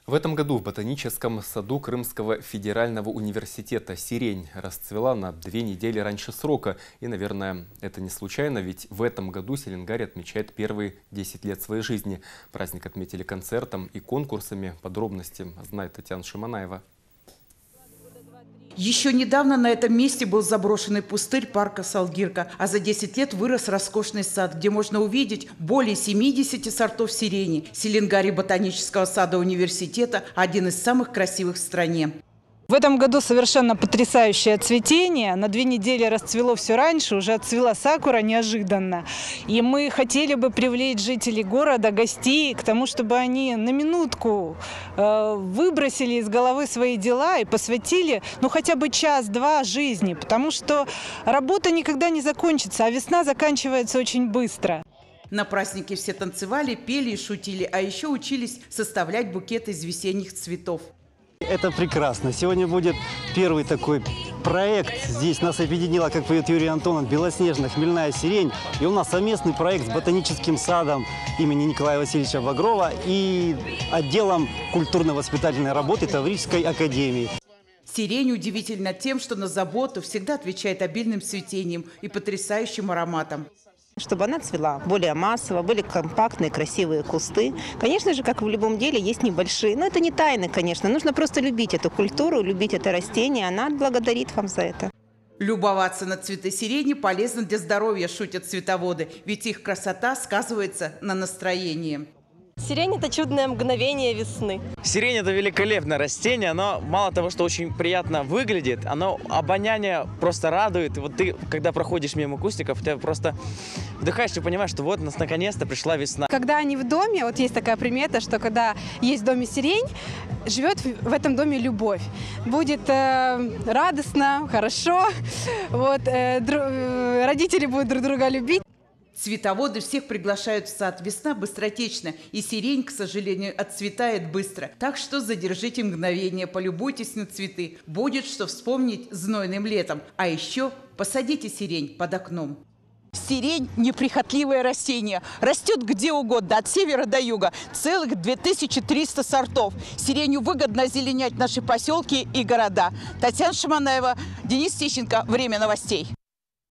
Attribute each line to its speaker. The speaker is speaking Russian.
Speaker 1: В этом году в ботаническом саду Крымского федерального университета сирень расцвела на 2 недели раньше срока. И, наверное, это не случайно, ведь в этом году Селенгарь отмечает первые 10 лет своей жизни. Праздник отметили концертом и конкурсами. Подробности знает Татьяна Шиманаева.
Speaker 2: Еще недавно на этом месте был заброшенный пустырь парка Салгирка, а за 10 лет вырос роскошный сад, где можно увидеть более 70 сортов сирени. Селенгарь ботанического сада университета – один из самых красивых в стране.
Speaker 3: В этом году совершенно потрясающее цветение. На 2 недели расцвело все раньше, уже отцвела сакура неожиданно. И мы хотели бы привлечь жителей города, гостей, к тому, чтобы они на минутку выбросили из головы свои дела и посвятили хотя бы час-два жизни. Потому что работа никогда не закончится, а весна заканчивается очень быстро.
Speaker 2: На празднике все танцевали, пели и шутили, а еще учились составлять букеты из весенних цветов.
Speaker 4: Это прекрасно. Сегодня будет первый такой проект. Здесь нас объединила, как поет Юрий Антонов, белоснежная хмельная сирень. И у нас совместный проект с ботаническим садом имени Николая Васильевича Багрова и отделом культурно-воспитательной работы Таврической академии.
Speaker 2: Сирень удивительна тем, что на заботу всегда отвечает обильным цветением и потрясающим ароматом.
Speaker 5: Чтобы она цвела более массово, были компактные, красивые кусты. Конечно же, как в любом деле, есть небольшие. Но это не тайны, конечно. Нужно просто любить эту культуру, любить это растение. Она благодарит вам за это.
Speaker 2: Любоваться на цветы сирени полезно для здоровья, шутят цветоводы. Ведь их красота сказывается на настроении.
Speaker 6: Сирень – это чудное мгновение весны.
Speaker 7: Сирень – это великолепное растение. Оно мало того, что очень приятно выглядит, оно обоняние просто радует. И вот ты, когда проходишь мимо кустиков, ты просто вдыхаешь и понимаешь, что вот наконец-то пришла весна.
Speaker 8: Когда они в доме, вот есть такая примета, что когда есть в доме сирень, живет в этом доме любовь. Будет радостно, хорошо, родители будут друг друга любить.
Speaker 2: Цветоводы всех приглашают в сад. Весна быстротечна, и сирень, к сожалению, отцветает быстро. Так что задержите мгновение, полюбуйтесь на цветы. Будет что вспомнить знойным летом. А еще посадите сирень под окном.
Speaker 9: Сирень – неприхотливое растение. Растет где угодно, от севера до юга. Целых 2300 сортов. Сиренью выгодно озеленять наши поселки и города. Татьяна Шиманаева, Денис Тищенко. Время новостей.